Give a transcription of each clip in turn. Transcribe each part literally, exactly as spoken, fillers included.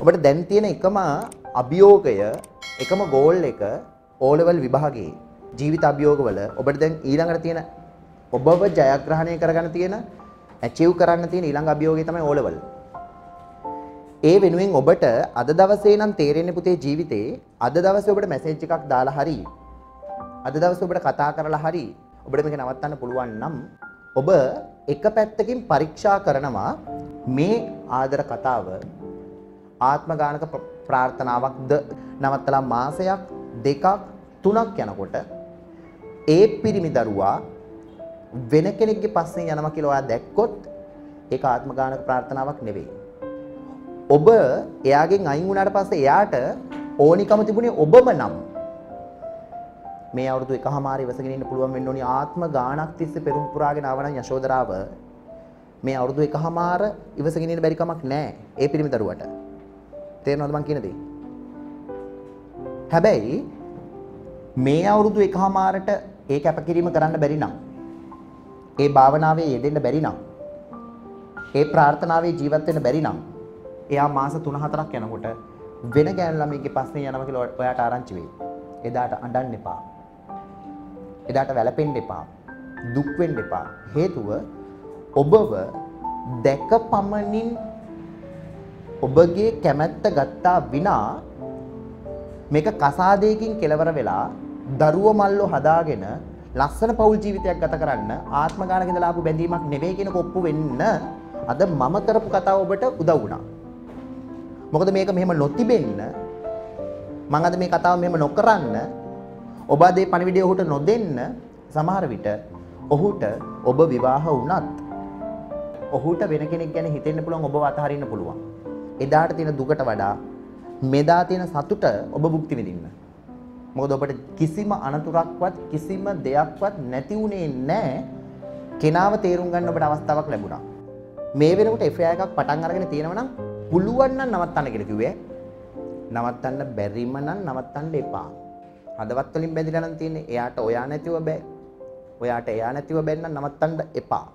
ඔබට දැන් තියෙන එකම අභියෝගය එකම ගෝල් එක O level විභාගයේ ජීවිත අභියෝගවල ඔබට දැන් ඊළඟට තියෙන ඔබව ජයග්‍රහණය කරගන්න තියෙන achieve කරන්න තියෙන ඊළඟ අභියෝගය තමයි O level. ඒ වෙනුවෙන් ඔබට අද දවසේ නම් තේරෙන්නේ පුතේ ජීවිතේ අද දවසේ ඔබට මැසේජ් එකක් දාලා හරි අද දවසේ ඔබට කතා කරලා හරි ඔබට මේක නවත්තන්න පුළුවන් නම් ඔබ එක පැත්තකින් පරීක්ෂා කරනවා මේ ආදර කතාව ආත්මගානක ප්‍රාර්ථනාවක්ද නවත්තලා මාසයක් දෙකක් තුනක් යනකොට ඒ පිරිමි දරුවා වෙන කෙනෙක්ගේ පස්සේ යනවා කියලා ඔයා දැක්කොත් ඒක ආත්මගානක ප්‍රාර්ථනාවක් නෙවෙයි. ඔබ එයාගෙන් අයින් වුණාට පස්සේ එයාට ඕනිකම තිබුණේ ඔබම නම් මේ අවුරුදු එකමාර ඉවසගෙන ඉන්න පුළුවන් වෙන්න ඕනි ආත්ම ගානක් තිස්සේ පෙරම් පුරාගෙන ආවනම් යශෝදරාව මේ අවුරුදු එකමාර ඉවසගෙන ඉන්න බැරි කමක් නැහැ ඒ පිරිමි දරුවට. තේරෙනවද මං කියන දේ? හැබැයි මේ අවුරුදු එකමාරට ඒ කැපකිරීම කරන්න බැරි නම් ඒ භාවනාවේ යෙදෙන්න බැරි නම් ඒ ප්‍රාර්ථනාවේ ජීවත් වෙන්න බැරි නම් එයා මාස තුන හතරක් යනකොට වෙන ගෑනු ළමයිගේ පස්සේ යනවා කියලා ඔයාට ආරංචි වෙයි. එදාට අඬන්න එපා. එදාට වැළපෙන්න එපා. දුක් වෙන්න එපා. හේතුව ඔබව දැක පමණින් ඔබගේ කැමැත්ත ගත්තා විනා මේක කසාදයකින් කෙලවර වෙලා දරුව මල්ලෝ හදාගෙන ලස්සන පෞල් ජීවිතයක් ගත කරන්න ආත්මගානක ඉඳලා ආපු බැඳීමක් නෙවෙයි කියන කොප්පු වෙන්න අද මම කරපු කතාව ඔබට උදව් වුණා. මොකද මේක මෙහෙම නොතිබෙන්න මම අද මේ කතාව මෙහෙම නොකරන්න ඔබ අද මේ පණිවිඩය ඔහුට නොදෙන්න සමහර විට ඔහුට ඔබ විවාහ වුණත් ඔහුට වෙන කෙනෙක් ගැන හිතෙන්න පුළුවන් ඔබව අතහරින්න පුළුවන්. එදාට තියෙන දුකට වඩා මෙදා තියෙන සතුට ඔබ භුක්ති විඳින්න. මොකද ඔබට කිසිම අනතුරක්වත් කිසිම දෙයක්වත් නැති වුණේ නැහැ. කෙනාව තේරුම් ගන්න ඔබට අවස්ථාවක් ලැබුණා. මේ වෙනකොට එෆ් ආයි එකක් පටන් අරගෙන තියෙනවා නම් පුළුවන් නම් නවත්තන්න කියලා කිව්වේ. නවත්තන්න බැරිම නම් නවත්තන්න එපා. හදවත් වලින් බැඳිලා නම් තියෙන්නේ. එයාට ඔයා නැතිව බෑ. ඔයාට එයා නැතිව බැන්න නවත්තන්න එපා.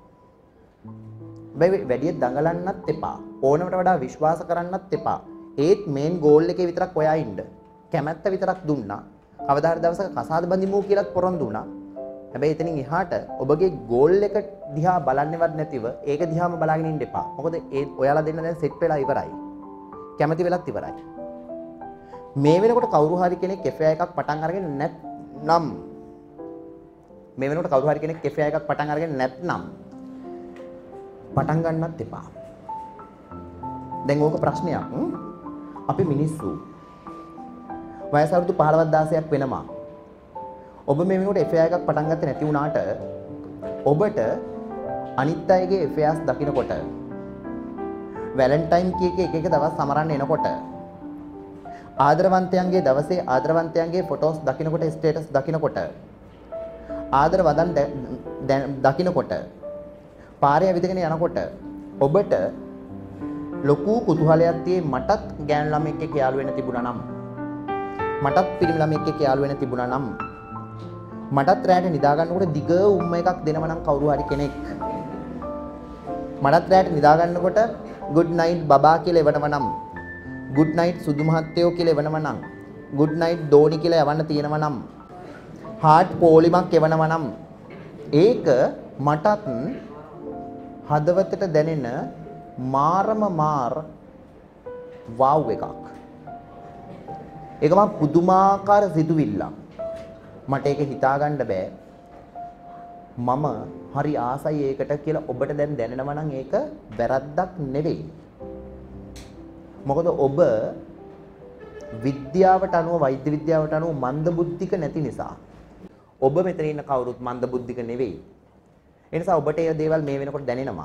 බෑ වැඩි දඟලන්නත් එපා. ඕනකට වඩා විශ්වාස කරන්නත් එපා. ඒත් මේන් ගෝල් එකේ විතරක් ඔයා ඉන්න. කැමැත්ත විතරක් දුන්නා. කවදා හරි දවසක කසාද බඳිමු කියලාත් පොරොන්දු වුණා. හැබැයි එතනින් එහාට ඔබගේ ගෝල් එක දිහා බලන්නේවත් නැතිව ඒක දිහාම බලාගෙන ඉන්න එපා. මොකද ඒ ඔයාලා දෙන්න දැන් සෙට් වෙලා ඉවරයි. කැමැති වෙලත් ඉවරයි. මේ වෙනකොට කවුරු හරි කෙනෙක් එෆ් ආයි එකක් පටන් අරගෙන නැත්නම් මේ වෙනකොට කවුරු හරි කෙනෙක් එෆ් ආයි එකක් පටන් අරගෙන නැත්නම් පටන් ගන්නත් එපා. දැන් ඕක ප්‍රශ්නයක්. අපි මිනිස්සු වයස අවුරුදු පහළොව දහසක් වෙනවා. ඔබ මේ වෙනකොට එෆ් ආයි එකක් පටන් ගත්තේ නැති වුණාට ඔබට අනිත් අයගේ එෆ් ආයිස් දකින්නකොට වැලන්ටයින් කීක එක එක දවස් සමරන්න එනකොට ආදරවන්තයන්ගේ දවසේ ආදරවන්තයන්ගේ ෆොටෝස් දකින්නකොට ස්ටේටස් දකින්නකොට ආදර වදන් දකින්නකොට පාරේ ඇවිදගෙන යනකොට ඔබට ලොකු කුතුහලයක් තියෙයි මටත් ගෑනු ළමෙක් එක්ක යාළු වෙන්න තිබුණා නම් මටත් පිරිමි ළමෙක් එක්ක යාළු වෙන්න තිබුණා නම් මටත් රැට නිදා ගන්නකොට දිග උම්ම එකක් දෙනව නම් කවුරු හරි කෙනෙක් මටත් රැට නිදා ගන්නකොට good night බබා කියලා එවනව නම් good night සුදු මහත්තයෝ කියලා එවනව නම් good night දෝනි කියලා යවන්න තියෙනව නම් heart පොලිමක් එවනව නම් ඒක මටත් හදවතට දැනෙන මාරම මාර වව් එකක්. ඒක මම පුදුමාකාර සිතුවිල්ලක්. මට ඒක හිතා ගන්න බෑ. මම හරි ආසයි ඒකට කියලා ඔබට දැන් දැනෙනවා නම් ඒක වැරද්දක් නෙවෙයි. මොකද ඔබ විද්‍යාවට අනුව වෛද්‍ය විද්‍යාවට අනුව මන්දබුද්ධික නැති නිසා. ඔබ මෙතන ඉන්න කවුරුත් මන්දබුද්ධික නෙවෙයි. ඒ නිසා ඔබට ඒ දේවල් මේ වෙනකොට දැනෙනවා.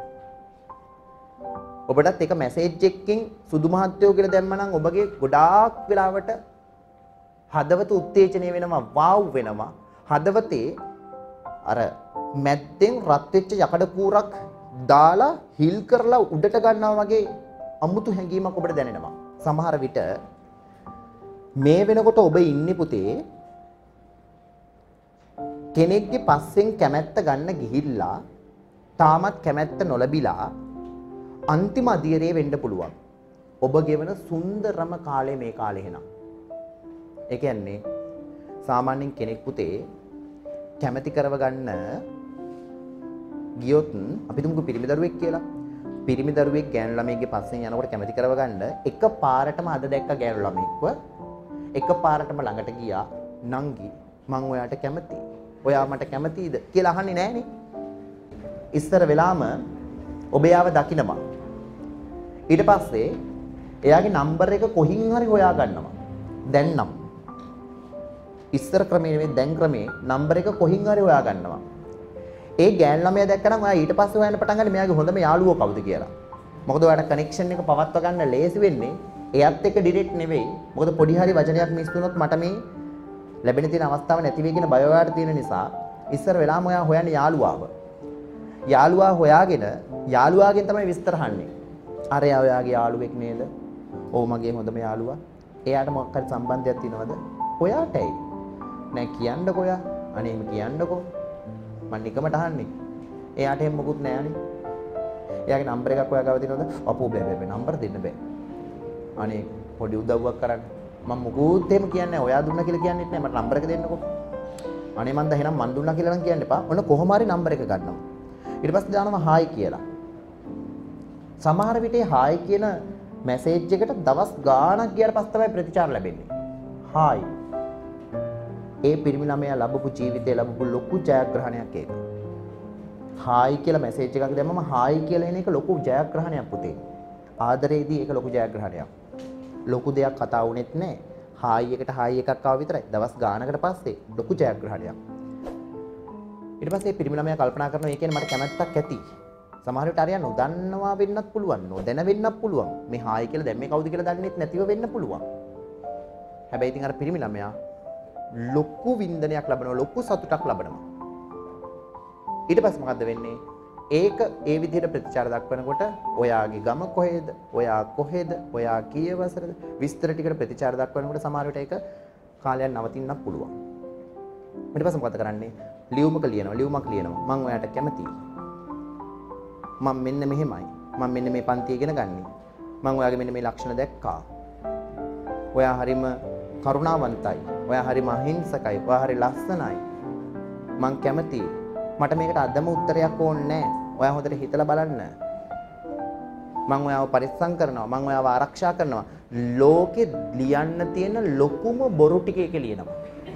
ඔබටත් එක මැසේජ් එකකින් සුදු මහත්තයෝ කියලා දැම්ම නම් ඔබගේ ගොඩාක් වෙලාවට හදවත උත්තේජනය වෙනවා වාව් වෙනවා. හදවතේ අර මැද්දෙන් රත් වෙච්ච යකඩ කූරක් දාලා හිල් කරලා උඩට ගන්නවා වගේ අමුතු හැඟීමක් ඔබට දැනෙනවා. සමහර විට මේ වෙනකොට ඔබ ඉන්නේ පුතේ කෙනෙක්ගේ පස්සෙන් කැමැත්ත ගන්න ගිහිල්ලා තාමත් කැමැත්ත නොලැබිලා අන්තිම අධීරයේ වෙන්න පුළුවන්. ඔබ ගෙවන සුන්දරම කාලය මේ කාලේ එහෙනම්. ඒ කියන්නේ සාමාන්‍යයෙන් කෙනෙක් පුතේ කැමැති කරව ගන්න ගියොත් අපි තුමුකෝ පිරිමි දරුවෙක් කියලා. පිරිමි දරුවෙක් ගෑනු ළමයෙක්ගේ පස්සෙන් යනකොට කැමැති කරව ගන්න එක පාරටම අද දැක්ක ගෑනු ළමයෙක්ව එක පාරටම ළඟට ගියා නංගි මං ඔයාට කැමතියි. ඔයා මට කැමතියිද කියලා අහන්නේ නැහනේ. ඉස්සර වෙලාම ඔබ යාව දකිනවා. ඊට පස්සේ එයාගේ නම්බර් එක කොහින් හරි හොයා ගන්නවා. දැන් නම් ඉස්සර ක්‍රමයේ නෙවෙයි දැන් ක්‍රමේ නම්බර් එක කොහින් හරි හොයා ගන්නවා. ඒ ගෑන් ළමයා දැක්කනම් ඔයා ඊට පස්සේ හොයන්න පටන් ගන්න මෙයාගේ හොඳම යාළුවෝ කවුද කියලා. මොකද ඔයාලට කනෙක්ෂන් එක පවත්වා ගන්න ලේසි වෙන්නේ එයාත් එක්ක ඩිරෙක්ට් නෙවෙයි. මොකද පොඩි හරි වචනයක් මිස් වුණොත් මට මේ ලැබෙන තියෙන අවස්ථාව නැති වෙයි කියන බය ඔයාලට තියෙන නිසා ඉස්සර වෙලාම ඔයා හොයන්නේ යාළුවාව. යාළුවා හොයාගෙන යාළුවාගෙන් තමයි විස්තර අහන්නේ. අර එයා ඔයාගේ යාළුවෙක් නේද? ඔව් මගේ හොඳම යාළුවා. එයාට මොකක් හරි සම්බන්ධයක් තියෙනවද? ඔයාටයි. නෑ කියන්නකෝ ඔයා. අනේ එහෙම කියන්නකෝ. මම නිකමට අහන්නේ. එයාට එහෙම මොකුත් නෑනේ. එයාගේ නම්බර් එකක් ඔයා ගාව තියෙනවද? අපෝ බෑ බෑ නම්බර් දෙන්න බෑ. අනේ පොඩි උදව්වක් කරන්න. මම මොකුත් එහෙම කියන්නේ නෑ. ඔයා දුන්නා කියලා කියන්නෙත් නෑ. මට නම්බර් එක දෙන්නකෝ. අනේ මන්ද එහෙනම් මන් දුන්නා කියලා නම් කියන්න එපා. ඔන්න කොහොම හරි නම්බර් එක ගන්නවා. ඊට පස්සේ දානවා හායි කියලා. සමහර විට හායි කියන මැසේජ් එකට දවස් ගාණක් ගියාට පස්සේ තමයි ප්‍රතිචාර ලැබෙන්නේ. හායි. ඒ පිරිමි ළමයා ලැබපු ජීවිතේ ලැබපු ලොකු ජයග්‍රහණයක් ඒක. හායි කියලා මැසේජ් එකක් දැම්මම හායි කියලා එන එක ලොකු ජයග්‍රහණයක් පුතේ. ආදරේදී ඒක ලොකු ජයග්‍රහණයක්. ලොකු දෙයක් කතා වුණෙත් නැහැ. හායි එකට හායි එකක් ආව විතරයි. දවස් ගාණකට පස්සේ ලොකු ජයග්‍රහණයක්. ඊට පස්සේ පිරිමි ළමයා කල්පනා කරනවා ඒ කියන්නේ මට කැමැත්තක් ඇති. සමහර විට අරියා නොදන්නවා වෙන්නත් පුළුවන්. නොදැන වෙන්නත් පුළුවන්. මේ හායි කියලා දැන් මේ කවුද කියලා දන්නෙත් නැතිව වෙන්න පුළුවන්. හැබැයි ඉතින් අර පිරිමි ළමයා ලොකු වින්දනයක් ලබනවා. ලොකු සතුටක් ලබනවා. ඊට පස්සේ මොකද්ද වෙන්නේ? ඒක ඒ විදිහට ප්‍රතිචාර දක්වනකොට ඔයාගේ ගම කොහෙද? ඔයා කොහෙද? ඔයා කී වසරද? විස්තර ටිකට ප්‍රතිචාර දක්වනකොට සමහර විට ඒක කාලයක් නවතින්නත් පුළුවන්. ඊට පස්සේ මොකද කරන්නේ? ලියුමක ලියනවා. ලියුමක් ලියනවා. මම ඔයාට කැමතියි. මම මෙන්න මෙහෙමයි. මම මෙන්න මේ පන්ති ඉගෙන ගන්නේ. මම ඔයාගේ මෙන්න මේ ලක්ෂණ දැක්කා. ඔයා හරිම කරුණාවන්තයි. ඔයා හරිම අහිංසකයි. ඔයා හරි ලස්සනයි. මං කැමතියි. මට මේකට අදම උත්තරයක් ඕනේ නැහැ. ඔයා හොඳට හිතලා බලන්න. මං ඔයාව පරිස්සම් කරනවා. මං ඔයාව ආරක්ෂා කරනවා. ලෝකෙ ලියන්න තියෙන ලොකුම බොරු ටික එකේ ලියනවා.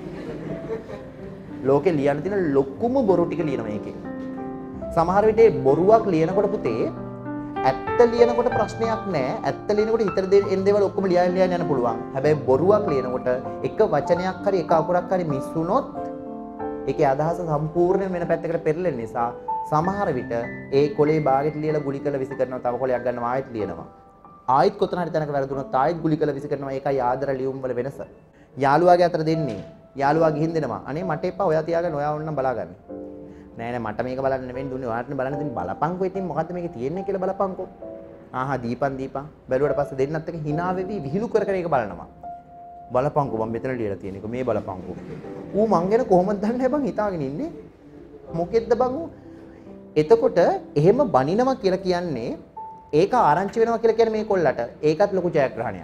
ලෝකෙ ලියන්න තියෙන ලොකුම බොරු ටික ලියනවා ඒකේ. සමහර විට බොරුවක් ලියනකොට පුතේ ඇත්ත ලියනකොට ප්‍රශ්නයක් නැහැ. ඇත්ත ලියනකොට හිතට එන දේවල් ඔක්කොම ලියන්න ලියන්න යන්න පුළුවන්. හැබැයි බොරුවක් ලියනකොට එක වචනයක් හරි එක අකුරක් හරි මිස් වුණොත් ඒකේ අදහස සම්පූර්ණයෙන් වෙන පැත්තකට පෙරලෙන නිසා සමහර විට ඒ කොලේ බාගෙට ලියලා ගුලි කරලා විසි කරනවා. තව කොලයක් ගන්නවා ආයෙත් ලියනවා. ආයෙත් කොතන හරි තැනක වැරදුනොත් ආයෙත් ගුලි කරලා විසි කරනවා. ඒකයි ආදර ලියුම් වල වෙනස. යාළුවාගේ අතර දෙන්නේ. යාළුවා ගිහින් දෙනවා. අනේ මට එපා ඔයා තියාගන්න ඔයා ඕනනම් බලාගන්න. නෑ නෑ මට මේක බලන්න නෙවෙයි දුන්නේ ඔයාටනේ බලන්න දෙන්නේ බලපංකෝ ඉතින් මොකද්ද මේකේ තියෙන්නේ කියලා බලපංකෝ ආහා දීපන් දීපන් බැලුවට පස්සේ දෙන්නත් එක hina වෙවි විහිළු කර කර ඒක බලනවා බලපංකෝ මම මෙතන ලියලා තියෙන එක මේ බලපංකෝ ඌ මං ගැන කොහොමද දන්නේ බං හිතාගෙන ඉන්නේ මොකෙද්ද බං ඌ එතකොට එහෙම බනිනවා කියලා කියන්නේ ඒක ආරංචි වෙනවා කියලා කියන්නේ මේ කොල්ලට ඒකත් ලොකු ජයග්‍රහණයක්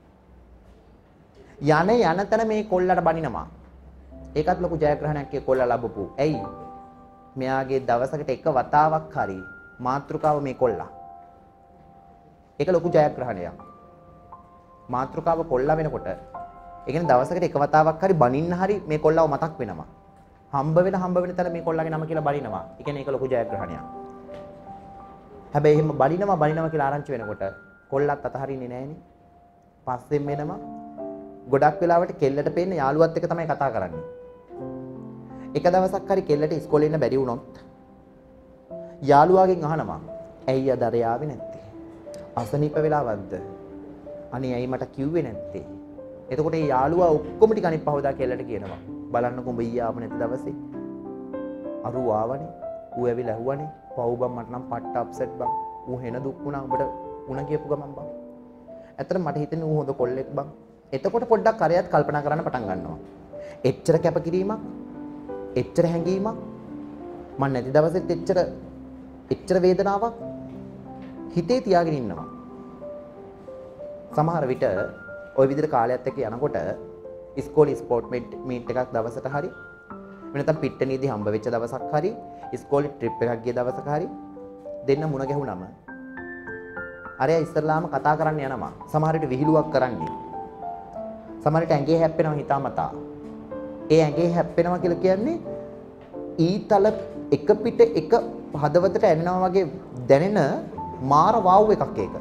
යන යන තැන මේ කොල්ලට බනිනවා ඒකත් ලොකු ජයග්‍රහණයක් ඒ කොල්ලා ලැබපු ඇයි මෙයාගේ දවසකට එක වතාවක් හරි මාත්‍රිකාව මේ කොල්ලා. ඒක ලොකු ජයග්‍රහණයක්. මාත්‍රිකාව කොල්ලා වෙනකොට ඒ කියන්නේ දවසකට එක වතාවක් හරි බනින්න හරි මේ කොල්ලාව මතක් වෙනවා. හම්බ වෙන හම්බ වෙන තැන මේ කොල්ලාගේ නම කියලා බනිනවා. ඒ කියන්නේ ඒක ලොකු ජයග්‍රහණයක්. හැබැයි එහෙම බනිනවා බනිනවා කියලා ආරංචි වෙනකොට කොල්ලත් අතහරින්නේ නැහනේ. පස්සෙන් වෙනවා. ගොඩක් වෙලාවට කෙල්ලට පේන්නේ යාළුවත් එක්ක තමයි කතා කරන්නේ. එක දවසක් හරි කෙල්ලට ඉස්කෝලේ ඉන්න බැරි වුණොත් යාළුවාගෙන් අහනවා ඇයි අද අර ආවේ නැත්තේ අසනීප වෙලාවක්ද අනේ ඇයි මට කිව්වේ නැත්තේ එතකොට ඒ යාළුවා ඔක්කොම ටික අනිත් පහවදා කෙල්ලට කියනවා බලන්නකො උඹ ඊයේ ආව නැති දවසේ අරු ආවනේ ඌ ඇවිල්ලා ඇහුවනේ පව් බම් මට නම් පට්ට අප්සෙට් බම් ඌ හෙන දුක් වුණා උඹට උණ කියපු ගමන් බම් ඇත්තට මට හිතෙන්නේ ඌ හොඳ කොල්ලෙක් බම් එතකොට පොඩ්ඩක් කරයත් කල්පනා කරන්න පටන් ගන්නවා එච්චර කැපකිරීමක් එච්චර හැඟීමක් මම නැති දවසෙත් එච්චර එච්චර වේදනාවක් හිතේ තියාගෙන ඉන්නවා සමහර විට ওই විදිහට කාලයත් එක්ක යනකොට ඉස්කෝලේ ස්පෝර්ට් මීට් එකක් දවසට හරි වෙනතම් පිට්ටනියේදී හම්බ වෙච්ච දවසක් හරි ඉස්කෝලේ ට්‍රිප් එකක් ගිය දවසක හරි දෙන්න මුණ ගැහුනම අරයා ඉස්සරලාම කතා කරන්න යනවා. සමහර විට විහිළුවක් කරන්නේ. සමහර විට ඇඟේ හැප්පෙනවා හිතාමතා. ඒ ඇඟේ හැප්පෙනවා කියලා කියන්නේ ඊතල එක පිට එක හදවතට ඇනෙනවා වගේ දැනෙන මාර වාව් එකක් ඒක.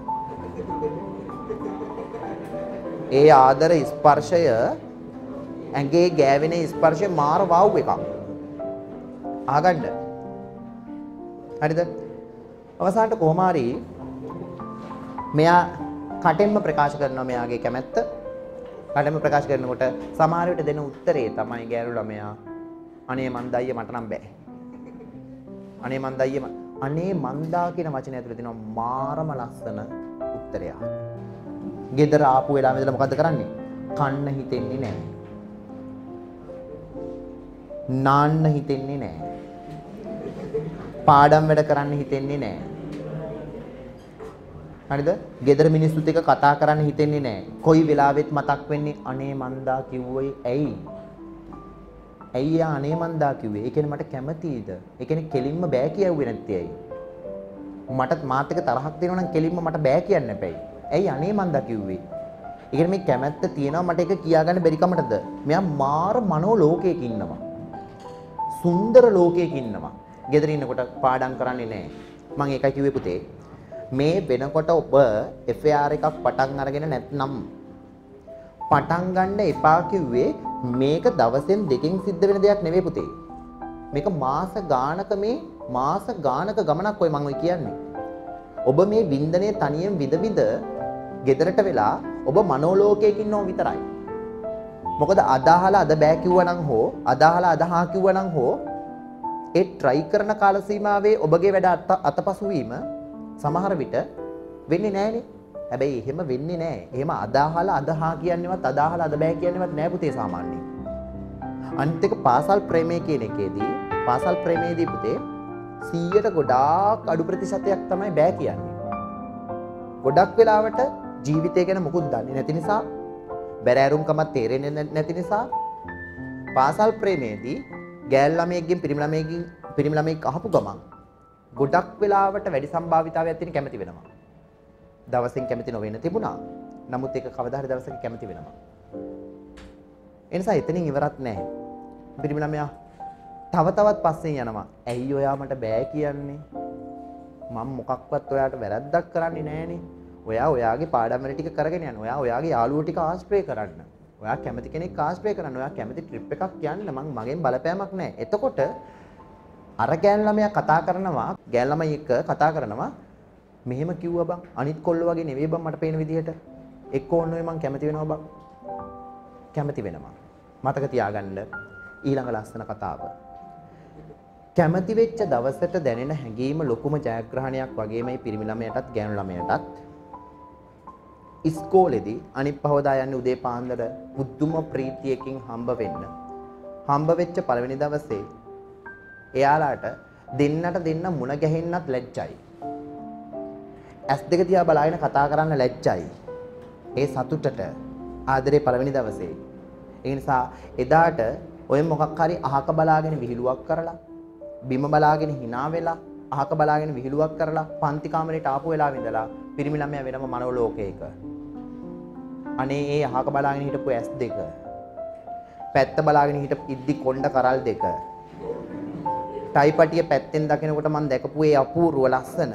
ඒ ආදර ස්පර්ශය ඇඟේ ගෑවෙන ස්පර්ශය මාර වාව් එකක්. ආගන්න. හරිද? අවසානට කොහොම හරි මෙයා කටෙන්ම ප්‍රකාශ කරනවා මෙයාගේ කැමැත්ත. කටෙන්ම ප්‍රකාශ කරනකොට සමහර විට දෙන උත්තරේ තමයි ගෑනු ළමයා අනේ මන් දයිය මට නම් බෑ. අනේ මන් දයිය අනේ මන්දා කියන වචනේ ඇතුලේ තියෙනවා මාරම ලස්සන උත්තරයක්. ගෙදර ආපු වෙලාවෙ ඉඳලා මොකද්ද කරන්නේ? කන්න හිතෙන්නේ නැහැ. නාන්න හිතෙන්නේ නැහැ. පාඩම් වැඩ කරන්න හිතෙන්නේ නැහැ. හරිද? ගෙදර මිනිස්සුත් එක්ක කතා කරන්න හිතෙන්නේ නැහැ. කොයි වෙලාවෙත් මතක් වෙන්නේ අනේ මන්දා කිව්වයි ඇයි? ඇයි යා අනේ මන්දා කිව්වේ? ඒ කියන්නේ මට කැමතියිද? ඒ කියන්නේ කෙලින්ම බෑ කියුවේ නැත්තේ ඇයි? මට මාත් එක්ක තරහක් දෙනවා නම් කෙලින්ම මට බෑ කියන්න එපැයි. ඇයි අනේ මන්දා කිව්වේ? ඒ කියන්නේ මේ කැමැත්ත තියෙනවා මට ඒක කියාගන්න බැරි කමටද? මෙයා මාර මනෝ ලෝකයක ඉන්නවා. සුන්දර ලෝකයක ඉන්නවා. ගෙදර ඉන්නකොට පාඩම් කරන්නේ නැහැ. මම ඒකයි කිව්වේ පුතේ. මේ වෙනකොට ඔබ එෆ් ඒ ආර් එකක් පටන් අරගෙන නැත්නම් පටන් ගන්න එපා කිව්වේ මේක දවසෙන් දෙකකින් සිද්ධ වෙන දෙයක් නෙවෙයි පුතේ. මේක මාස ගානක මේ මාස ගානක ගමනක් ඔය මම ඔය කියන්නේ. ඔබ මේ වින්දනයේ තනියෙන් විද විද ගෙදරට වෙලා ඔබ මනෝලෝකයක ඉන්නව විතරයි. මොකද අදාහලා අද බෑ කිව්වනම් හෝ අදාහලා අදහා කිව්වනම් හෝ ඒ try කරන කාල සීමාවේ ඔබගේ වැඩ අතපසු වීම සමහර විට වෙන්නේ නැහනේ. හැබැයි එහෙම වෙන්නේ නැහැ. එහෙම අදාහලා අදහා කියන්නේවත් අදාහලා අද බෑ කියන්නේවත් නෑ පුතේ සාමාන්‍යයෙන්. අනිත් එක පාසල් ප්‍රේමයේ කියන එකේදී පාසල් ප්‍රේමයේදී පුතේ සීයට ගොඩාක් අඩු ප්‍රතිශතයක් තමයි බෑ කියන්නේ. ගොඩක් වෙලාවට ජීවිතය ගැන මොකුත් දන්නේ නැති නිසා බැරෑරුම්කමක් තේරෙන්නේ නැති නිසා පාසල් ප්‍රේමයේදී ගෑල් ළමයෙක්ගෙන් පිරිමි ළමයෙක්ගෙන් පිරිමි ළමයෙක් අහපු ගමන් ගොඩක් වෙලාවට වැඩි සම්භාවිතාවයක් තියෙන කැමති වෙනවා. දවසින් කැමති නොවෙන්න තිබුණා. නමුත් ඒක කවදා හරි දවසක කැමති වෙනවා. ඒ නිසා එතනින් ඉවරක් නැහැ. පිරිමි ළමයා තව තවත් පස්සෙන් යනවා. ඇයි ඔයා මට බෑ කියන්නේ? මම මොකක්වත් ඔයාට වැරද්දක් කරන්නේ නැහනේ. ඔයා ඔයාගේ පාඩම් වල ටික කරගෙන යන්න. ඔයා ඔයාගේ යාළුවෝ ටික ආශ්‍රය කරන්න. ඔයා කැමති කෙනෙක් ආශ්‍රය කරන්න. ඔයා කැමති ට්‍රිප් එකක් යන්න. මං මගෙන් බලපෑමක් නැහැ. එතකොට අර ගෑන් ළමයා කතා කරනවා, ගෑන් ළමයි එක්ක කතා කරනවා. මෙහෙම කිව්වා බං. අනිත් කොල්ල වගේ නෙවෙයි බං මට පේන විදිහට. එක්ක ඕන ඔය මං කැමති වෙනවා බං. කැමති වෙනවා. මතක තියාගන්න ඊළඟ ලස්සන කතාව. කැමති වෙච්ච දවසට දැනෙන හැඟීම ලොකුම ජයග්‍රහණයක් වගේම මේ පිරිමි ළමයටත් ගෑනු ළමයටත් ඉස්කෝලේදී අනිත් පහවදා යන්නේ උදේ පාන්දර පුදුම ප්‍රීතියකින් හම්බ වෙන්න. හම්බ වෙච්ච පළවෙනි දවසේ එයාලාට දෙන්නට දෙන්න මුණ ගැහෙන්නත් ලැජ්ජයි. ඇස් දෙක තියා බලාගෙන කතා කරන්න ලැජ්ජයි. ඒ සතුටට ආදරේ පළවෙනි දවසේ. ඒ නිසා එදාට ඔය මොකක් හරි අහක බලාගෙන විහිළුවක් කරලා බිම බලාගෙන hina වෙලා අහක බලාගෙන විහිළුවක් කරලා පන්ති කාමරේට ආපු වෙලාවෙ ඉඳලා පිරිමි ළමයා වෙනම මනෝලෝකයක. අනේ ඒ අහක බලාගෙන හිටපු ඇස් දෙක පැත්ත බලාගෙන හිටපු ඉද්දි කොණ්ඩ කරල් දෙක ටයිපටිය පැත්තෙන් දකිනකොට මම දැකපු ඒ අපූර්ව ලස්සන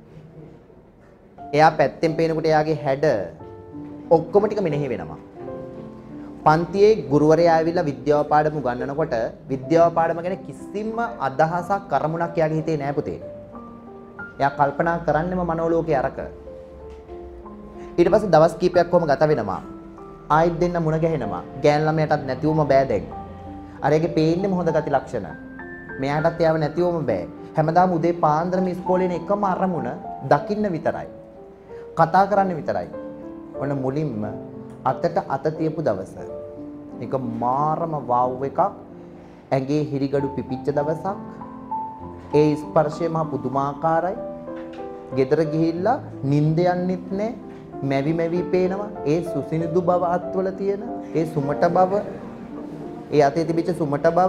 එයා පැත්තෙන් පේනකොට එයාගේ හැඩ ඔක්කොම ටික මෙනෙහි වෙනවා. පන්තියේ ගුරුවරයා ඇවිල්ලා විද්‍යාව පාඩම උගන්වනකොට විද්‍යාව පාඩම ගැන කිසිම අදහසක් කරමුණක් එයාගේ හිතේ නෑ පුතේ. එයා කල්පනා කරන්නේම මනෝලෝකයේ අරක. ඊට පස්සේ දවස් කීපයක් කොහම ගත වෙනවා. ආයෙත් දෙන්න මුණ ගැහෙනවා. ගෑන් ළමයටත් නැතිවම බෑ දැන්. අරයාගේ පේන්නේ හොඳ ගති ලක්ෂණ. මෙයාටත් යාව නැතිවම බෑ. හැමදාම උදේ පාන්දරම ඉස්කෝලේ ඉන්න එකම අරමුණ දකින්න විතරයි. කතා කරන්න විතරයි. ඔන්න මුලින්ම අතට අත තියපු දවස. ඒක මාරම වාව් එකක්. ඇඟේ හිරිගඩු පිපිච්ච දවසක්. ඒ ස්පර්ශය මහ පුදුමාකාරයි. ගෙදර ගිහිල්ලා නිින්ද යන්නෙත් නෑ. මැවි මැවි පේනවා. ඒ සුසිනිදු බව අත්වල තියෙන, ඒ සුමට බව, ඒ අතේ තිබිච්ච සුමට බව,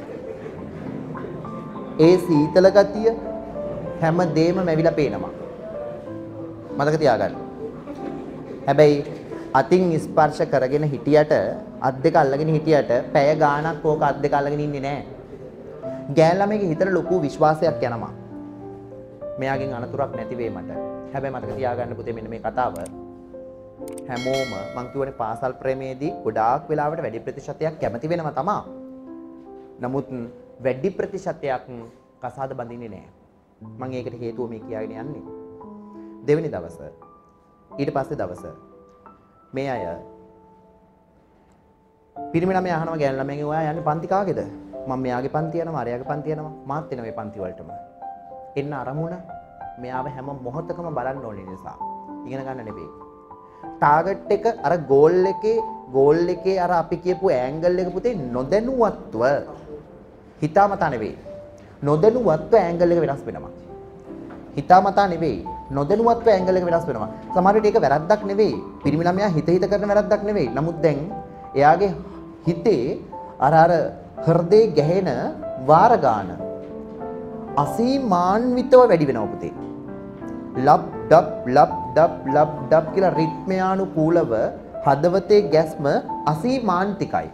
ඒ සීතල ගතිය හැම දෙම මැවිලා පේනවා. මතක තියාගන්න. හැබැයි අතින් ස්පර්ශ කරගෙන හිටියට, අත් දෙක අල්ලගෙන හිටියට පැය ගාණක් ඕක අත් දෙක අල්ලගෙන ඉන්නේ නැහැ. ගෑන් ළමයිගේ හිතට ලොකු විශ්වාසයක් යනවා. මෙයාගෙන් අනතුරක් නැති වෙයි මට. හැබැයි මතක තියාගන්න පුතේ මෙන්න මේ කතාව. හැමෝම මං කියවනේ පාසල් ප්‍රේමයේදී ගොඩාක් වෙලාවට වැඩි ප්‍රතිශතයක් කැමති වෙනවා තමා. නමුත් වැඩි ප්‍රතිශතයක් කසාද බඳින්නේ නැහැ. මම ඒකට හේතුව මේ කියාගෙන යන්නේ. දෙවෙනි දවස ඊට පස්සේ දවස මේ අය පිරිමි ළමයා අහනවා ගෑනු ළමයන්ගෙන් ඔයා යන්නේ පන්ති කාගේද? මම මෙයාගේ පන්ති යනවා, අරයාගේ පන්ති යනවා. මාත් එනවා මේ පන්ති වලටම. එන්න අරමුණ මෙයාව හැම මොහොතකම බලන්න ඕනේ නිසා. ඉගෙන ගන්න නෙවෙයි. ටාගට් එක අර ගෝල් එකේ ගෝල් එකේ අර අපි කියපු ඇන්ගල් එක පුතේ නොදැනුවත්ව හිතාමතා නෙවෙයි. නොදැනුවත්ව ඇන්ගල් එක වෙනස් වෙනවා. හිතාමතා නෙවෙයි. නොදැනුවත්ව ඇන්ගල් එක වෙනස් වෙනවා. සමහර විට ඒක වැරද්දක් නෙවෙයි. පිරිමි ළමයා හිත හිත කරන වැරද්දක් නෙවෙයි. නමුත් දැන් එයාගේ හිතේ අර අර හෘදේ ගැහෙන වාර ගාන අසීමාන්විතව වැඩි වෙනවා පුතේ. Lub dub lub dub lub dub කියලා රිද්මයානුකූලව හදවතේ ගැස්ම අසීමාන්තිකයි.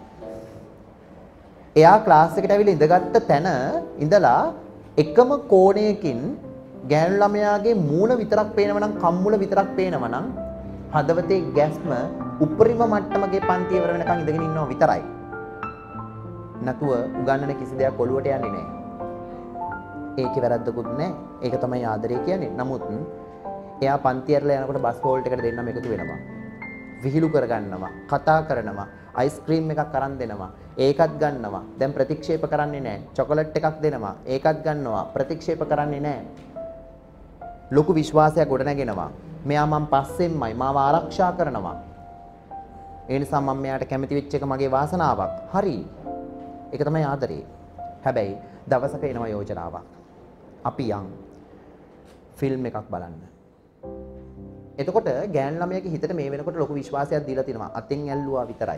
එයා ක්ලාස් එකට ඇවිල්ලා ඉඳගත්ත තැන ඉඳලා එකම කෝණයකින් ගෑනු ළමයාගේ මූණ විතරක් පේනව නම්, කම්මුල විතරක් පේනව නම් හදවතේ ගැස්ම උපරිම මට්ටමගේ පන්ති ඉවර වෙනකන් ඉඳගෙන ඉන්නවා විතරයි. නැතුව උගන්නන කිසි දෙයක් ඔළුවට යන්නේ නැහැ. ඒකේ වැරද්දකුත් නැහැ. ඒක තමයි ආදරය කියන්නේ. නමුත් එයා පන්ති ඇරලා යනකොට බස් හෝල්ට් එකට දෙන්නම එකතු වෙනවා. විහිළු කරගන්නවා, කතා කරනවා, අයිස්ක්‍රීම් එකක් අරන් දෙනවා, ඒකත් ගන්නවා. දැන් ප්‍රතික්ෂේප කරන්නේ නැහැ. චොකලට් එකක් දෙනවා, ඒකත් ගන්නවා, ප්‍රතික්ෂේප කරන්නේ නැහැ. ලොකු විශ්වාසයක් ගොඩනගෙනවා. මෙයා මම පස්සෙන්මයි මාව ආරක්ෂා කරනවා. ඒ නිසා මම මෙයාට කැමති වෙච්ච එක මගේ වාසනාවක්. හරි. ඒක තමයි ආදරේ. හැබැයි දවසක එනවා යෝජනාවක්. අපි යන් ෆිල්ම් එකක් බලන්න. එතකොට ගෑන් ළමයාගේ හිතට මේ වෙනකොට ලොකු විශ්වාසයක් දීලා තිනවා. අතින් ඇල්ලුවා විතරයි.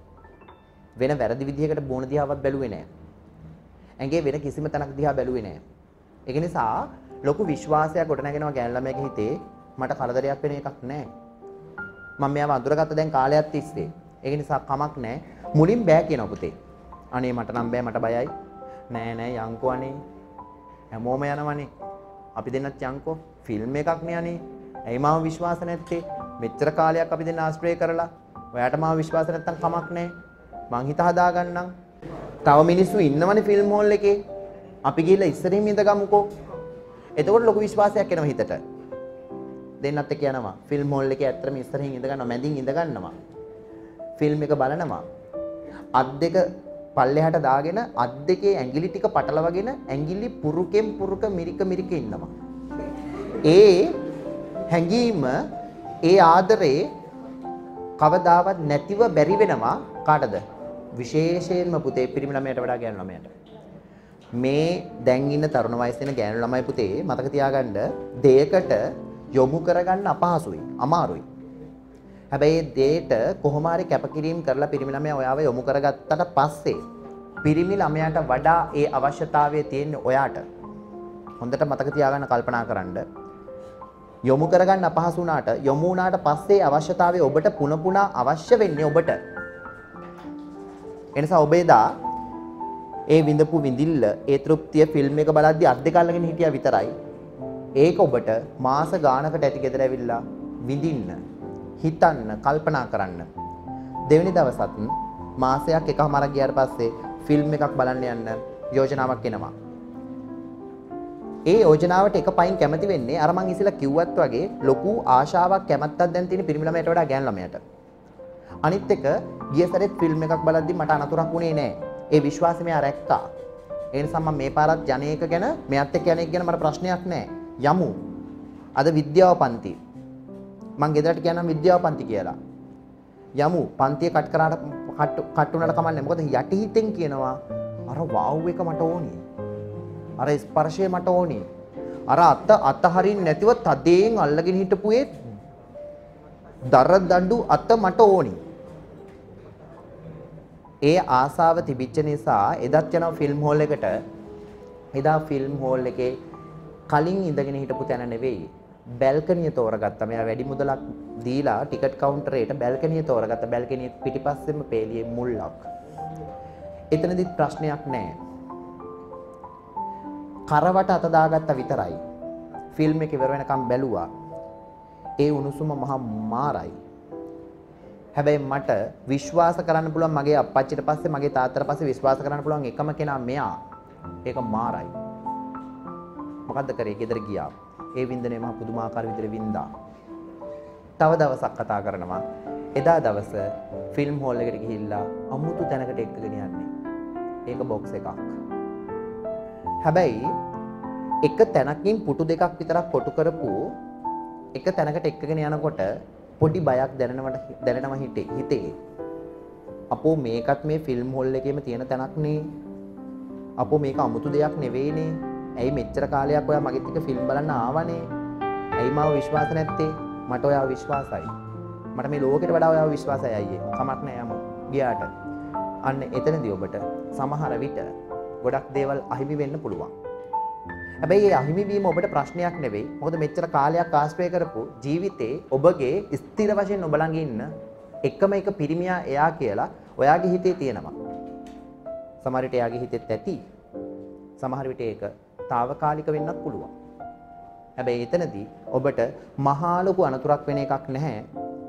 වෙන වැරදි විදිහකට බෝන දිහාවත් බැලුවේ නැහැ. ඇඟේ වෙන කිසිම තැනක් දිහා බැලුවේ නැහැ. ඒක නිසා ලොකු විශ්වාසයක් ගොඩනගෙනවා ගෑන් ළමයාගේ හිතේ. මට කරදරයක් වෙන එකක් නැහැ. මම මෙයාව අඳුරගත්ත දැන් කාලයක් තිස්සේ. ඒක නිසා කමක් නැහැ. මුලින් බෑ කියනවා පුතේ. අනේ මට නම් බෑ, මට බයයි. නෑ නෑ යන්කෝ අනේ. හැමෝම යනවනේ. අපි දෙන්නත් යන්කෝ. ෆිල්ම් එකක් නේ අනේ. ඇයි මාව විශ්වාස නැත්තේ? මෙච්චර කාලයක් අපි දෙන්න ආස්ප්‍රේ කරලා. ඔයාට මාව විශ්වාස නැත්තම් කමක් නෑ. මං හිත හදාගන්නම්. තව මිනිස්සු ඉන්නවනේ ෆිල්ම් හෝල් එකේ. අපි ගිහලා ඉස්සරින් ඉඳගමුකෝ. එතකොට ලොකු විශ්වාසයක් එනවා හිතට. දෙන්නත් එක්ක යනවා. ෆිල්ම් හෝල් එකේ ඇත්තටම ඉස්සරින් ඉඳ ගන්නවා, මැදින් ඉඳ ගන්නවා. ෆිල්ම් එක බලනවා. අත් දෙක පල්ලෙහාට දාගෙන අත් දෙකේ ඇඟිලි ටික පටලවගෙන ඇඟිලි පුරුකෙන් පුරුක මිරික මිරික ඉන්නවා. ඒ හැඟීම, ඒ ආදරේ කවදාවත් නැතිව බැරි වෙනවා කාටද? විශේෂයෙන්ම පුතේ පිරිමි ළමයට වඩා ගෑනු ළමයට. මේ දැන් ඉන්න තරුණ වයසේ ඉන්න ගෑනු ළමයි පුතේ මතක තියාගන්න දෙයකට යොමු කරගන්න අපහසුයි, අමාරුයි. හැබැයි දෙයට කොහොම හරි කැපකිරීම කරලා පිරිමි ළමයා ඔයාව යොමු කරගත්තට පස්සේ පිරිමි ළමයාට වඩා ඒ අවශ්‍යතාවය තියෙන්නේ ඔයාට. හොඳට මතක තියාගන්න, කල්පනා කරන්න. යොමු කරගන්න අපහසු වුණාට යොමු වුණාට පස්සේ අවශ්‍යතාවය ඔබට පුන පුනා අවශ්‍ය වෙන්නේ ඔබට. එනිසා ඔබ එදා ඒ විඳපු විඳිල්ල, ඒ තෘප්තිය ෆිල්ම් එක බලද්දී අත් දෙක අල්ලගෙන හිටියා විතරයි. ඒක ඔබට මාස ගානකට ඇති ගෙදර ඇවිල්ලා විඳින්න, හිතන්න, කල්පනා කරන්න. දෙවෙනි දවසත් මාසයක් එකමාරක් ගියාට පස්සේ ෆිල්ම් එකක් බලන්න යන්න යෝජනාවක් එනවා. ඒ යෝජනාවට එක පයින් කැමති වෙන්නේ අර මං ඉස්සෙල්ලා කිව්වත් වගේ ලොකු ආශාවක් කැමැත්තක් දැන් තියෙන පිරිමි ළමයට වඩා ගෑනු ළමයට. අනිත් එක ගිය සැරේත් ෆිල්ම් එකක් බලද්දි මට අනතුරක් වුණේ නැහැ. ඒ විශ්වාසය මෙයා රැක්කා. ඒ නිසා මම මේ පාරත් ජනේක ගැන, මෙයත් එක්ක යන්නේක ගැන මට ප්‍රශ්නයක් නැහැ. යමු. අද විද්‍යාව පන්ති. මං ගෙදරට කියන්නම් විද්‍යාව පන්ති කියලා. යමු. පන්තිය කට් කරාට කට් උනට කමන්නේ. මොකද යටි හිතෙන් කියනවා අර වාව් එක මට ඕනේ. අර ස්පර්ශය මට ඕනේ. අර අත අත හරින්න නැතිව තදයෙන් අල්ලගෙන හිටපු ඒ දර දඬු අත මට ඕනි. ඒ ආසාව තිබිච්ච නිසා එදත් යනවා ෆිල්ම් හෝල් එකට. එදා ෆිල්ම් හෝල් එකේ කලින් ඉඳගෙන හිටපු තැන නෙවෙයි බැල්කනිය තෝරගත්තා. මෙයා වැඩි මුදලක් දීලා ටිකට් කවුන්ටරේට බැල්කනිය තෝරගත්තා. බැල්කනිය පිටිපස්සෙම පේලියේ මුල්ලක්. එතනදිත් ප්‍රශ්නයක් නැහැ. කරවට අත දාගත්තා විතරයි. ෆිල්ම් එක ඉවර වෙනකම් බැලුවා. ඒ උණුසුම මහා මාරයි. හැබැයි මට විශ්වාස කරන්න පුළුවන් මගේ අප්පච්චිට පස්සේ මගේ තාත්තට පස්සේ විශ්වාස කරන්න පුළුවන් එකම කෙනා මෙයා. ඒක මාරයි. මොකද්ද කරේ? ගෙදර ගියා. ඒ වින්දනේ මහ පුදුමාකාර විදිහට වින්දා. තව දවසක් කතා කරනවා. එදා දවස ෆිල්ම් හෝල් එකට ගිහිල්ලා අමුතු තැනකට එක්කගෙන යන්නේ. ඒක බොක්ස් එකක්. හැබැයි එක තැනකින් පුටු දෙකක් විතරක් කොටු කරපු එක තැනකට එක්කගෙන යනකොට පොඩි බයක් දැනෙනවට දැනෙනවා හිතේ හිතේ. අපෝ මේකත් මේ ෆිල්ම් හෝල් එකේම තියෙන තැනක් නේ. අපෝ මේක අමුතු දෙයක් නෙවෙයිනේ. ඇයි මෙච්චර කාලයක් ඔයා මගෙත් එක්ක ෆිල්ම් බලන්න ආවනේ? ඇයි මාව විශ්වාස නැත්තේ? මට ඔයාව විශ්වාසයි. මට මේ ලෝකෙට වඩා ඔයාව විශ්වාසයි අයියේ. කමක් නෑ යමු. ගියාට. අන්න එතනදී ඔබට සමහර විට ගොඩක් දේවල් අහිමි වෙන්න පුළුවන්. හැබැයි ඒ අහිමි වීම ඔබට ප්‍රශ්නයක් නෙවෙයි. මොකද මෙච්චර කාලයක් ආශ්‍රය කරපු ජීවිතේ ඔබගේ ස්ථිර වශයෙන් ඔබ ළඟ ඉන්න එකම එක පිරිමියා එයා කියලා ඔයාගේ හිතේ තියෙනවා. සමහර විට එයාගේ හිතෙත් ඇති. සමහර විට ඒක తాවකාලික වෙන්නත් පුළුවන්. හැබැයි එතනදී ඔබට මහා ලොකු අනතුරක් වෙන එකක් නැහැ.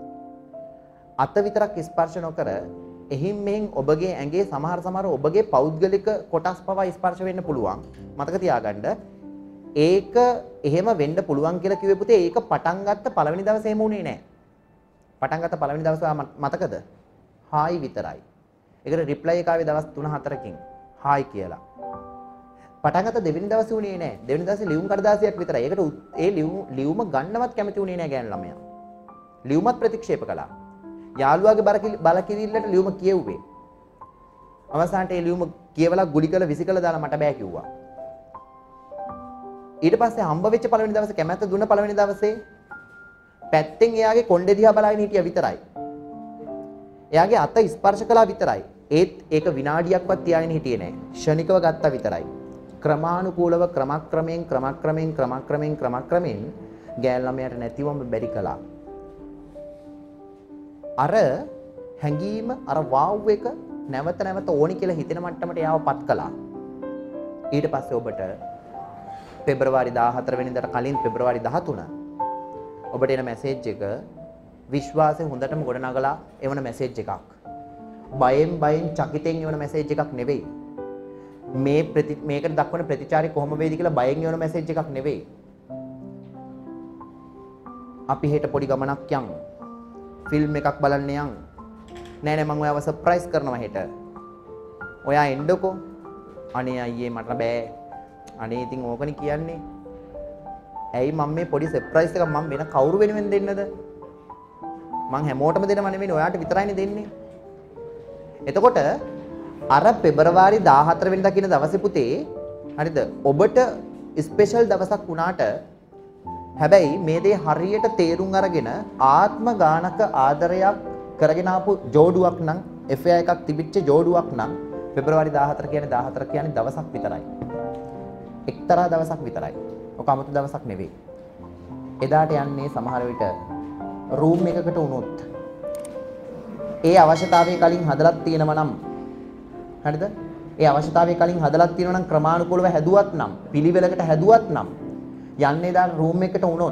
අත විතරක් ස්පර්ශ නොකර එහින් මෙහින් ඔබගේ ඇඟේ සමහර සමහර ඔබගේ පෞද්ගලික කොටස් පවා ස්පර්ශ වෙන්න පුළුවන්. මතක තියාගන්න. ඒක එහෙම වෙන්න පුළුවන් කියලා කිව්වේ පුතේ ඒක පටන් ගත්ත පළවෙනි දවසේ එහෙම වුණේ නැහැ. පටන් ගත්ත පළවෙනි දවසේ මතකද? හායි විතරයි. ඒකට රිප්ලයි එක ආවේ දවස් තුන හතරකින්. හායි කියලා. පටන් ගත්ත දෙවෙනි දවසේ වුණේ නැහැ. දෙවෙනි දවසේ ලියුම් කඩදාසියක් විතරයි. ඒකට ඒ ලියුම ගන්නවත් කැමති වුණේ නැහැ ගෑනු ළමයා. ලියුමත් ප්‍රතික්ෂේප කළා. යාළුවාගේ බලකිරීල්ලට ලියුම කියෙව්වේ. අවසානට ඒ ලියුම කියවලා ගුලි කරලා විසි කරලා දාලා මට බෑ කිව්වා. ඊට පස්සේ හම්බ වෙච්ච පළවෙනි දවසේ කැමැත්ත දුන්න පළවෙනි දවසේ පැත්තෙන් එයාගේ කොණ්ඩේ දිහා බලාගෙන හිටියා විතරයි. එයාගේ අත ස්පර්ශ කළා විතරයි. ඒත් ඒක විනාඩියක්වත් තියාගෙන හිටියේ නෑ. ෂණිකව ගත්තා විතරයි. ක්‍රමානුකූලව ක්‍රමක්‍රමයෙන් ක්‍රමක්‍රමයෙන් ක්‍රමක්‍රමයෙන් ක්‍රමක්‍රමයෙන් ගෑල් ළමයාට නැතිවම බැරි කළා. අර හැංගීම අර වාව් එක නැවත නැවත ඕනි කියලා හිතෙන මට්ටමට එයාව පත් කළා. ඊට පස්සේ ඔබට පෙබරවාරි දාහතර වෙනිදාට කලින් පෙබරවාරි දහතුන ඔබට එන මැසේජ් එක විශ්වාසය හොඳටම ගොඩනගලා එවන මැසේජ් එකක්. බයෙන් බයෙන් චකිතෙන් එවන මැසේජ් එකක් නෙවෙයි. මේ ප්‍රති මේකට දක්වන ප්‍රතිචාරය කොහොම වේද කියලා බයෙන් එවන මැසේජ් එකක් නෙවෙයි. අපි හෙට පොඩි ගමනක් යමු. ෆිල්ම් එකක් බලන්න යන්. නෑ නෑ මම ඔයාව සර්ප්‍රයිස් කරනවා හෙට. ඔයා එන්නකෝ. අනේ අයියේ මට බෑ. අනේ ඉතින් ඕකනේ කියන්නේ. ඇයි මම මේ පොඩි සර්ප්‍රයිස් එකක් මම වෙන කවුරු වෙනුවෙන් දෙන්නද? මං හැමෝටම දෙනව නෙවෙයි ඔයාට විතරයිනේ දෙන්නේ. එතකොට අර පෙබරවාරි දාහතර වෙනිදා කියන දවසේ පුතේ හරිද? ඔබට ස්පෙෂල් දවසක් වුණාට හැබැයි මේ දේ හරියට තේරුම් අරගෙන ආත්ම ගානක ආදරයක් කරගෙන ආපු ජෝඩුවක් නම් එෆ් ආයි එකක් තිබිච්ච ජෝඩුවක් නම් පෙබරවාරි දාහතර කියන්නේ දාහතර කියන්නේ දවසක් විතරයි. එක්තරා දවසක් විතරයි. ඔක 아무තු දවසක් නෙවෙයි. එදාට යන්නේ සමහර විට රූම් එකකට වුණොත් ඒ අවශ්‍යතාවය කලින් හදලා තියෙනවා නම් හරිද? ඒ අවශ්‍යතාවය කලින් හදලා තියෙනවා නම් ක්‍රමානුකූලව හැදුවත් නම් පිළිවෙලකට හැදුවත් නම් යන්නේ දාන රූම් එකකට වුණොත්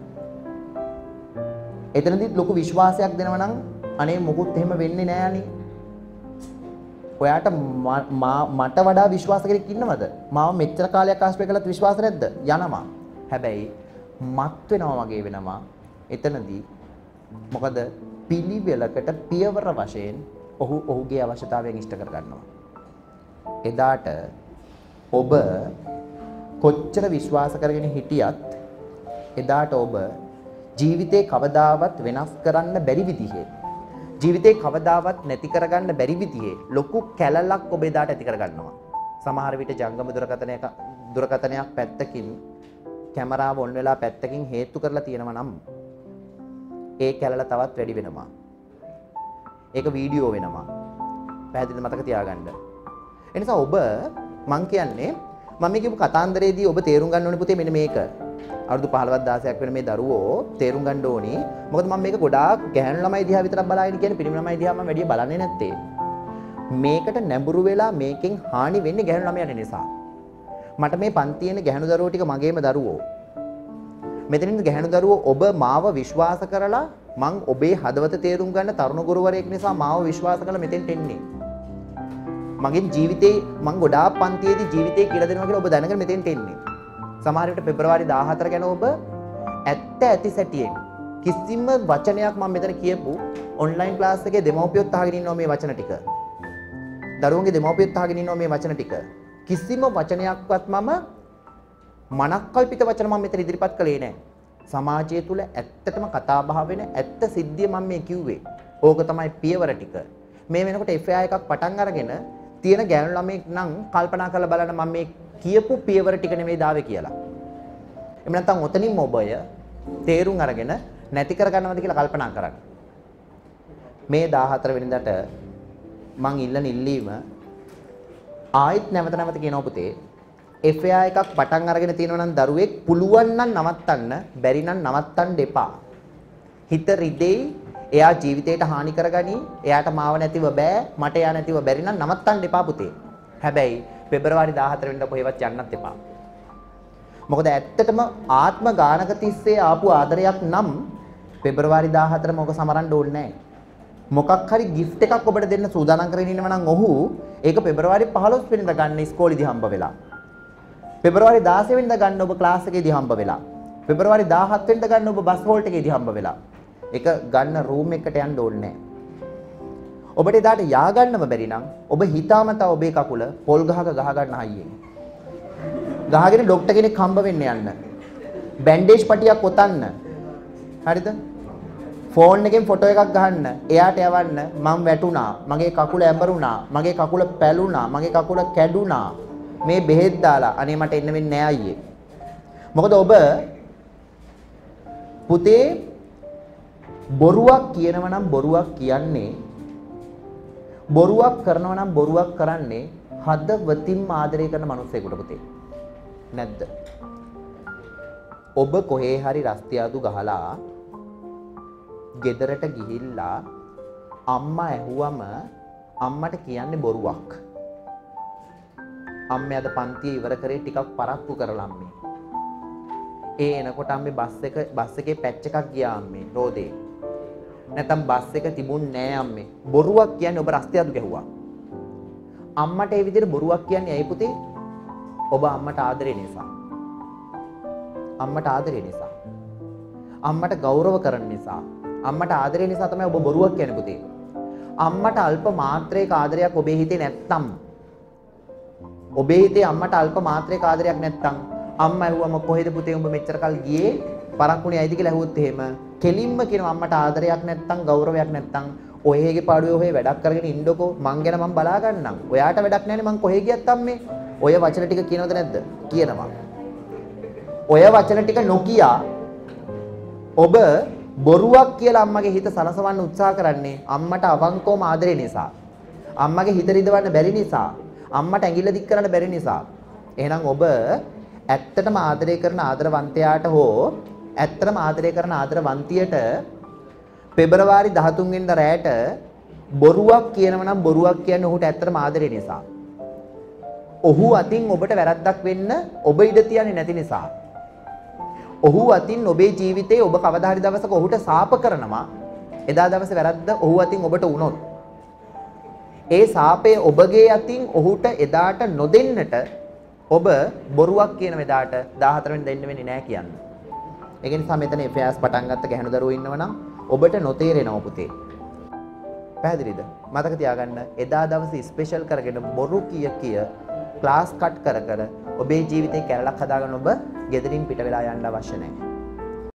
එතනදිත් ලොකු විශ්වාසයක් දෙනවා නම් අනේ මොකුත් එහෙම වෙන්නේ නෑ අනේ. ඔයාට මට වඩා විශ්වාස කෙනෙක් ඉන්නවද? මාව මෙච්චර කාලයක් ආශ්‍රය කළත් විශ්වාස නැද්ද? යනවා. හැබැයි මත් වෙනවා වගේ වෙනවා. එතනදී මොකද පිළිවෙලකට පියවර වශයෙන් ඔහු ඔහුගේ අවශ්‍යතාවයන් ඉෂ්ට කර ගන්නවා. එදාට ඔබ කොච්චර විශ්වාස කරගෙන හිටියත් එදාට ඔබ ජීවිතේ කවදාවත් වෙනස් කරන්න බැරි විදිහේ ජීවිතේ කවදාවත් නැති කරගන්න බැරි විදිහේ ලොකු කැලලක් ඔබ එදාට ඇති කරගන්නවා. සමහර විට ජංගම දුරකථනයක දුරකථනයක් පැත්තකින් කැමරාව ඔන් වෙලා පැත්තකින් හේතු කරලා තියෙනවා නම් ඒ කැලල තවත් වැඩි වෙනවා. ඒක වීඩියෝ වෙනවා. පැහැදිලිද මතක තියාගන්න. ඒ නිසා ඔබ මං කියන්නේ මම මේ කියපු කතාන්දරයේදී ඔබ තේරුම් ගන්න ඕනේ පුතේ මෙන්න මේක. අවුරුදු පහළොවක් දහසක් වෙන මේ දරුවෝ තේරුම් ගන්න ඕනේ. මොකද මම මේක ගොඩාක් ගැහැණු ළමයි දිහා විතරක් බලාගෙන කියන්නේ පිරිමි ළමයි දිහා මම වැඩි බලන්නේ නැත්තේ. මේකට නැඹුරු වෙලා මේකෙන් හානි වෙන්නේ ගැහැණු ළමයන් නිසා. මට මේ පන්තියේ ගැහැණු දරුවෝ ටික මගේම දරුවෝ. මෙතනින් ගැහැණු දරුවෝ ඔබ මාව විශ්වාස කරලා මං ඔබේ හදවත තේරුම් ගන්න තරුණ ගුරුවරයෙක් නිසා මාව විශ්වාස කරලා මෙතෙන්ට එන්නේ. මගේ ජීවිතේ මං ගොඩාක් පන්තියේදී ජීවිතේ කියලා දෙනවා කියලා ඔබ දැනගෙන මෙතෙන්ට එන්නේ. සමහර විට පෙබරවාරි දාහතර ගැන ඔබ ඇත්ත ඇති සැටියෙන් කිසිම වචනයක් මම මෙතන කියපු ඔන්ලයින් ක්ලාස් එකේ දෙමව්පියොත් අහගෙන ඉන්නවා මේ වචන ටික. දරුවන්ගේ දෙමව්පියොත් අහගෙන ඉන්නවා මේ වචන ටික. කිසිම වචනයක්වත් මම මනක්කල්පිත වචන මම මෙතන ඉදිරිපත් කළේ නැහැ. සමාජය තුල ඇත්තටම කතා බහ වෙන ඇත්ත සිද්ධිය මම මේ කිව්වේ. ඕක තමයි පියවර ටික. මේ වෙනකොට එෆ් ආයි එකක් පටන් අරගෙන තියෙන ගෑනු ළමෙක් නම් කල්පනා කරලා බලන්න මම මේ කියපු පියවර ටික නෙමෙයි දාවේ කියලා. එහෙම නැත්නම් ඔතනින්ම ඔබය තේරුම් අරගෙන නැති කර ගන්නවද කියලා කල්පනා කරන්න. මේ දාහතර වෙනිදාට මං ඉල්ලන ඉල්ලීම ආයෙත් නැවත නැවත කියනවා පුතේ එෆ් ආයි එකක් පටන් අරගෙන තියෙනවා නම් දරුවෙක් පුළුවන් නම් නවත්තන්න බැරි නම් නවත්තන්න එපා. හිත රිදෙයි එයා ජීවිතේට හානි කරගනි එයාට මාව නැතිව බෑ මට එයා නැතිව බැරි නම් නවත්තන්න එපා පුතේ. හැබැයි පෙබරවාරි දාහතර වෙනිදා කොහෙවත් යන්නත් එපා. මොකද ඇත්තටම ආත්ම ගානක තිස්සේ ආපු ආදරයක් නම් පෙබරවාරි දාහතර මොක සමරන්න ඕනේ නැහැ. මොකක් හරි gift එකක් ඔබට දෙන්න සූදානම් කරගෙන ඉන්නව නම් ඔහු ඒක පෙබරවාරි පහළොස් වෙනිදා ගන්න ඉස්කෝලේදී හම්බ වෙලා. පෙබරවාරි දාසය වෙනිදා ගන්න ඔබ ක්ලාස් එකේදී හම්බ වෙලා. පෙබරවාරි දාහත් වෙනිදා ගන්න ඔබ බස් හෝල්ට් එකේදී හම්බ වෙලා. ඒක ගන්න රූම් එකට යන්න ඕනේ නැහැ. ඔබට එදාට යා ගන්නම බැරි නම් ඔබ හිතාමතා ඔබේ කකුල පොල් ගහක ගහ ගන්න හයියෙන්. ගහගෙන ડોක්ටර් කෙනෙක් හම්බ වෙන්න යන්න. බැන්ඩේජ් පටියක් ඔතන්න. හරිද? ෆෝන් එකෙන් ෆොටෝ එකක් ගහන්න. එයාට යවන්න මම වැටුණා. මගේ කකුල ඇඹරුණා. මගේ කකුල පැලුණා. මගේ කකුල කැඩුණා. මේ බෙහෙත් දාලා අනේ මට එන්න වෙන්නේ නෑ අයියේ. මොකද ඔබ පුතේ බොරුවක් කියනවා නම් බොරුවක් කියන්නේ බොරුවක් කරනවා නම් බොරුවක් කරන්නේ හදවතින්ම ආදරය කරන මිනිස්සෙකුට පුතේ. නැද්ද? ඔබ කොහේ හරි රස්තියාදු ගහලා ගෙදරට ගිහිල්ලා අම්මා ඇහුවම අම්මට කියන්නේ බොරුවක්. අම්මේ අද පන්තිය ඉවර කරේ ටිකක් පරක්කු කරලා අම්මේ. ඒ එනකොට අම්මේ බස් එක බස් එකේ පැච් එකක් ගියා අම්මේ රෝදේ. නැත්නම් බස් එක තිබුණ නෑ අම්මේ. බොරුවක් කියන්නේ ඔබ රස්තියාදු ගැහුවා. අම්මට ඒ විදිහට බොරුවක් කියන්නේ ඇයි පුතේ? ඔබ අම්මට ආදරේ නිසා. අම්මට ආදරේ නිසා. අම්මට ගෞරව කරන නිසා. අම්මට ආදරේ නිසා තමයි ඔබ බොරුවක් කියන්නේ පුතේ. අම්මට අල්ප මාත්‍රයක ආදරයක් ඔබේ හිතේ නැත්තම් ඔබේ හිතේ අම්මට අල්ප මාත්‍රයක ආදරයක් නැත්තම් අම්මා ඇහුවම කොහෙද පුතේ උඹ මෙච්චර කල් ගියේ පරක්කුණේ ඇයිද කියලා ඇහුවොත් එහෙම කෙලින්ම කියනවා අම්මට ආදරයක් නැත්තම් ගෞරවයක් නැත්තම් ඔයගේ පාඩුවේ ඔය වැඩක් කරගෙන ඉන්නකො මං ගැන මං බලා ගන්නම්. ඔයාට වැඩක් නැහැනේ මං කොහෙ ගියත් අම්මේ. ඔය වචන ටික කියනවද නැද්ද? කියනවා. ඔය වචන ටික නොකිය ඔබ බොරුවක් කියලා අම්මගේ හිත සලසවන්න උත්සාහ කරන්නේ අම්මට අවංකවම ආදරේ නිසා. අම්මගේ හිත රිදවන්න බැරි නිසා. අම්මට ඇඟිල්ල දික් කරන්න බැරි නිසා. එහෙනම් ඔබ ඇත්තටම ආදරය කරන ආදරවන්තයාට හෝ ඇත්තටම ආදරය කරන ආදරවන්තියට පෙබරවාරි දහතුන් වෙනිදා රැයට බොරුවක් කියනව නම් බොරුවක් කියන්නේ ඔහුට ඇත්තටම ආදරේ නිසා. ඔහු අතින් ඔබට වැරද්දක් වෙන්න ඔබ ඉඩ තියන්නේ නැති නිසා. ඔහු අතින් ඔබේ ජීවිතේ ඔබ කවදා හරි දවසක ඔහුට සාප කරනවා. එදා දවසේ වැරද්ද ඔහු අතින් ඔබට වුණොත් ඒ සාපේ ඔබගේ අතින් ඔහුට එදාට නොදෙන්නට ඔබ බොරුවක් කියන වෙලාවට දාහතර වෙනිදා දෙන්න වෙන්නේ නැහැ කියන්නේ. ඒක නිසා මෙතන එෆ් ආයි එස් පටන් ගත්ත ගැහණු දරුවෝ ඉන්නවනම් ඔබට නොතේරෙනව පුතේ. පැහැදිලිද? මතක තියාගන්න එදා දවසේ ස්පෙෂල් කරගෙන බොරු කිය කිය ක්ලාස් කට් කර කර ඔබේ ජීවිතේ කැරලක් හදාගන්න ඔබ ගෙදරින් පිට වෙලා යන්න අවශ්‍ය නැහැ.